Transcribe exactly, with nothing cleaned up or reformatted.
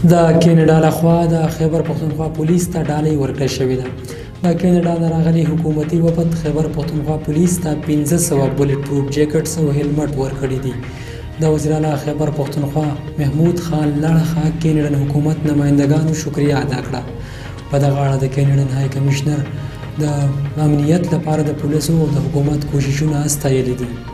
د کینیډا لخوا د خیبر پښتونخوا پولیس ته ډالۍ ورکړل شوې ده. د کینیډا نه راغلي حکومتي وفد خیبر پښتونخوا پولیس ته پنځه سوه بولټ پروف جیکټس او هیلمټ ورکړي دي. د وزیر اعلی خیبر پښتونخوا محمود خان لړخه کینیډن حکومت نمایندګانو شکریه ادا کړه. په دغه اړه د کینیډن های کمشنر د امنیت لپاره د پولیسو او د حکومت کوششونه ستایلي دي.